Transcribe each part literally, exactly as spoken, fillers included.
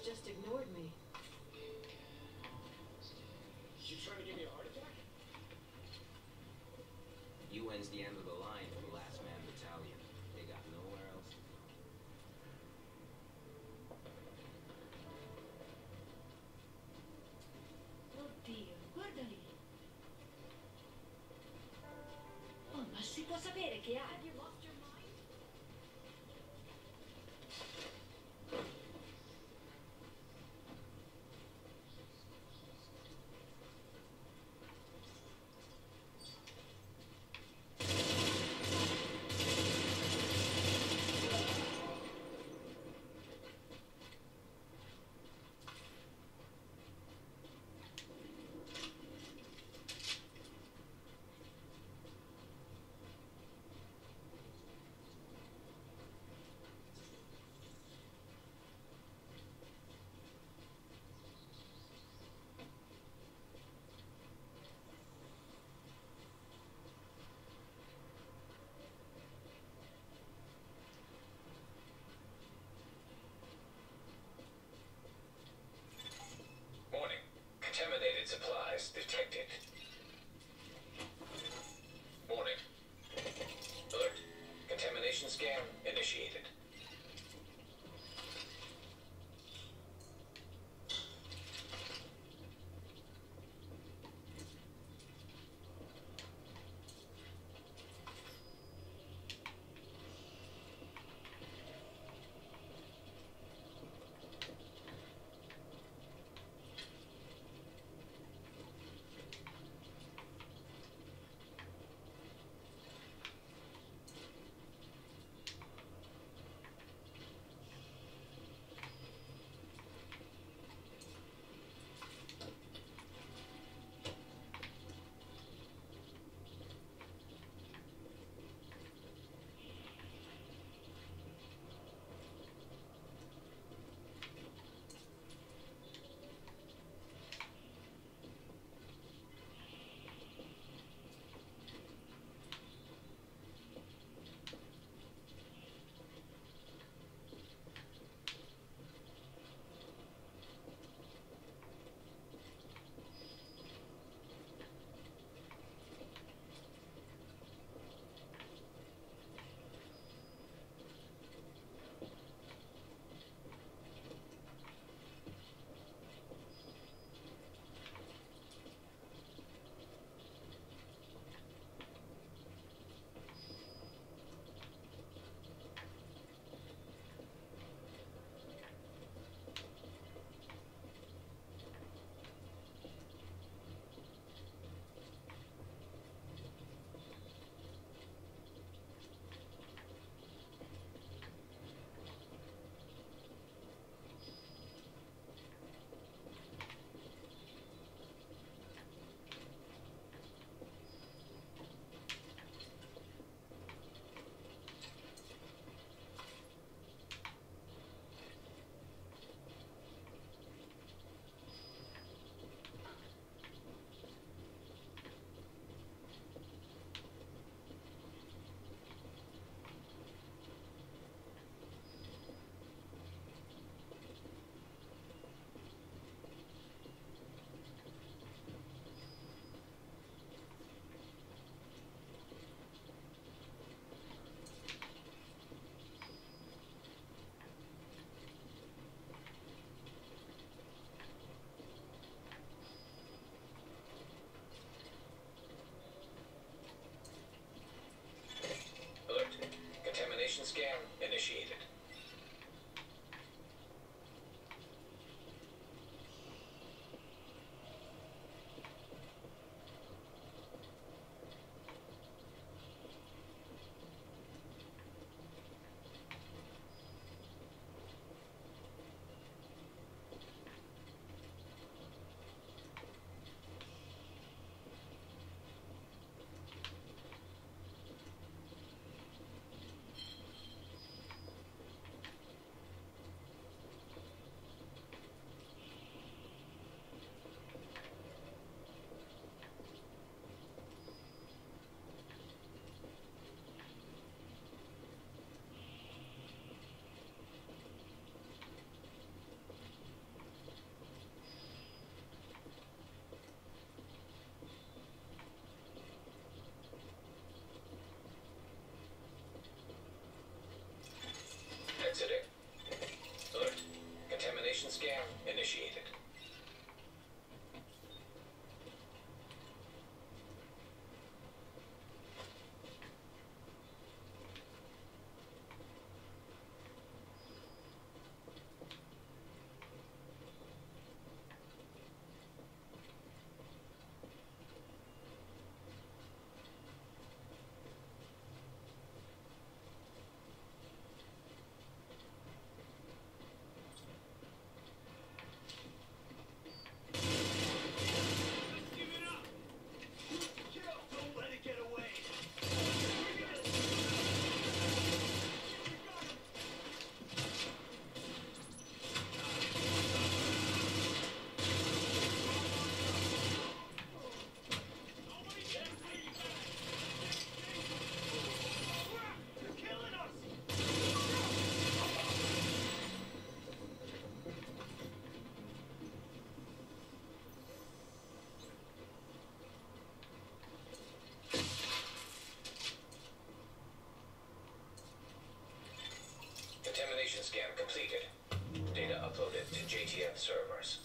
just ignored me. You trying to give me a heart attack? U N's the end of the line for the Last Man Battalion. They got nowhere else to go. Oddio, guarda lì. Oh, ma si può sapere che ha? Have you lost your mind? scan completed. Data uploaded to J T F servers.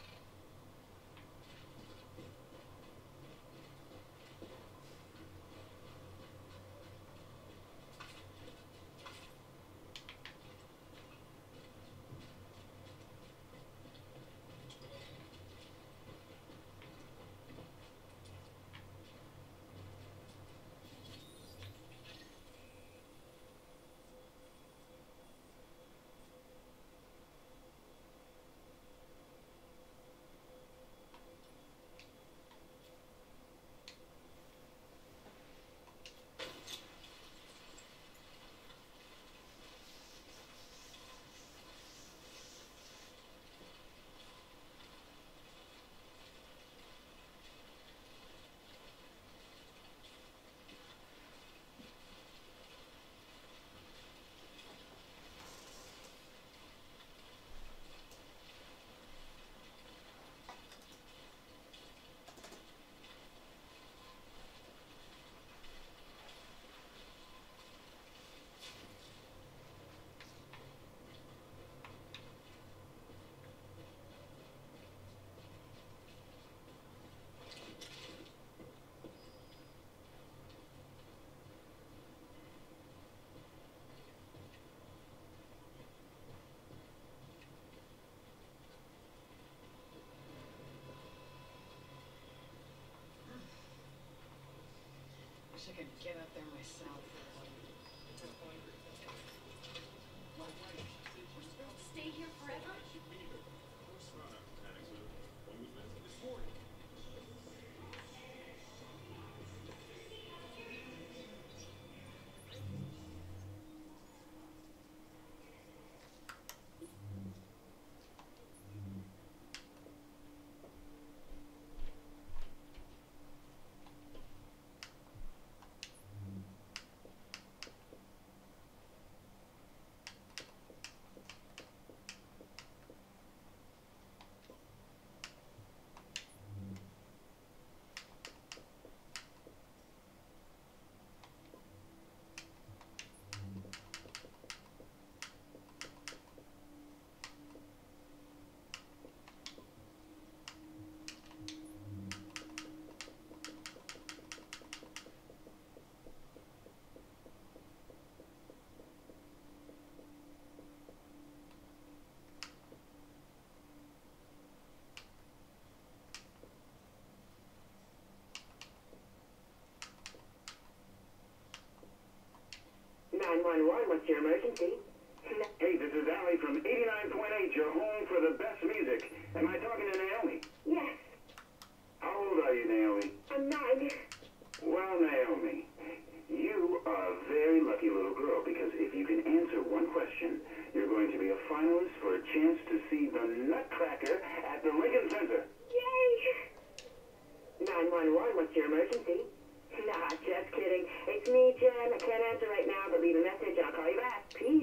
Wish I could get up there myself. Stay here forever? nine one one, what's your emergency? Hey, this is Ali from eighty-nine point eight, your home for the best music. Am I talking to Naomi? Yes, How old are you, Naomi? I'm nine. Well, Naomi, you are a very lucky little girl because if you can answer one question, you're going to be a finalist for a chance to see the Nutcracker at the Lincoln Center. Yay! nine one one, what's your emergency? Nah, just kidding. It's me, Jen. I can't answer right now, but leave a message. I'll call you back. Peace.